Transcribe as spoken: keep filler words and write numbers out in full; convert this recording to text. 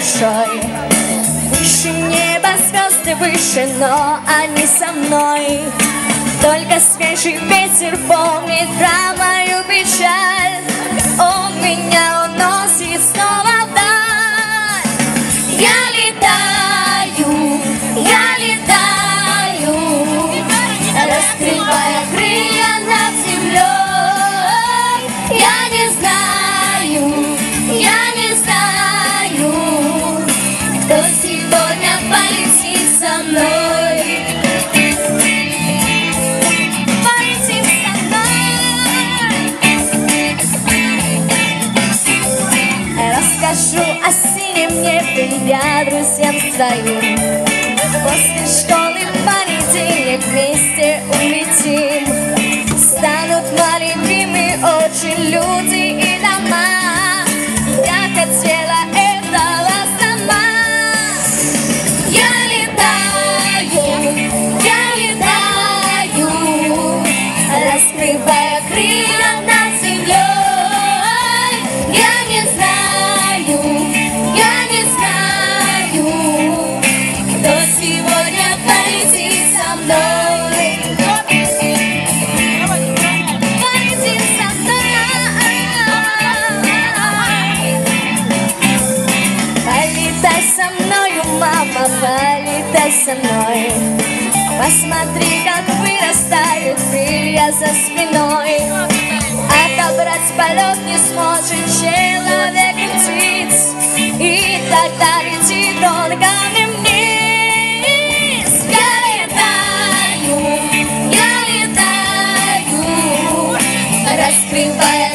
большой. Выше неба звезды выше, но они со мной. Только свежий ветер помнит про мою печаль. Он меня уносит снова вдаль. Я летаю, я летаю, раскрывая крылья над землей. Я не знаю, я не знаю, кто сегодня полетит со мной. Полетит со мной. Расскажу о синем небе я друзьям своим. После школы в понедельник вместе улетим. Станут мои любимые очень люди и дома. Я хотела этого сама. Я летаю, я летаю, раскрывая крылья над землей. Я не знаю, я не знаю, кто сегодня полетит со мной. Полетит со мной. Полетай со мною, мама, полетай со мной. Посмотри, как вырастают крылья за спиной. Отобрать полет не сможет человек и птиц. И тогда летит он ко мне вниз. Я летаю, я летаю, раскрывая